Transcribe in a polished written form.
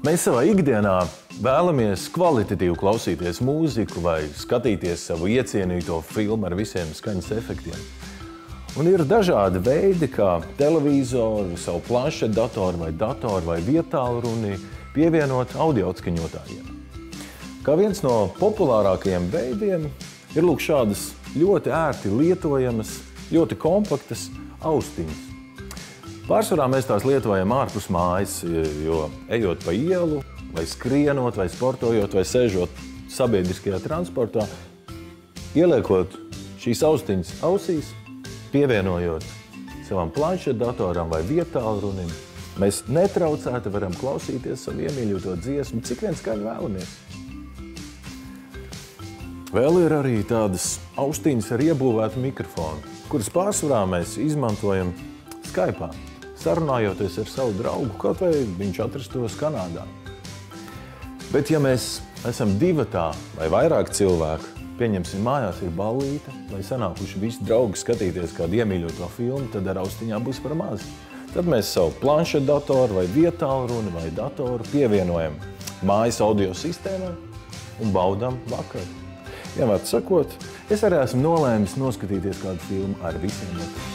Mēs savā ikdienā vēlamies kvalitatīvi klausīties mūziku vai skatīties savu iecienīto filmu ar visiem skaņas efektiem. Un ir dažādi veidi, kā televizoru, savu planšetdatoru vai datoru vai vietālruni pievienot audio atskaņotājiem. Kā viens no populārākajiem veidiem ir lūk šādas ļoti ērti lietojamas, ļoti kompaktas austiņas. Pārsvarā mēs tās lietojam ārpus mājas, jo ejot pa ielu, vai skrienot, vai sportojot, vai sēžot sabiedriskajā transportā, ieliekot šīs austiņas ausīs, pievienojot savam planšetdatoram vai vietālrunim, mēs netraucēti varam klausīties savu iemīļoto dziesmu, cik vien skaņu vēlamies. Vēl ir arī tādas austiņas ar iebūvētu mikrofonu, kuras pārsvarā mēs izmantojam Skype'ā, sarunājoties ar savu draugu, kaut vai viņš atrastos Kanādā. Bet ja mēs esam divatā vai vairāk cilvēku, pieņemsim mājās ir ballīte, vai sanākuši visi draugi skatīties kādu iemīļoto filmu, tad ar austiņām būs par maz. Tad mēs savu planšetdatoru vai vietālruni vai datoru pievienojam mājas audio sistēmai un baudām vakaru. Vienmēr sakot, es arī esmu nolēmis noskatīties kādu filmu ar visiem.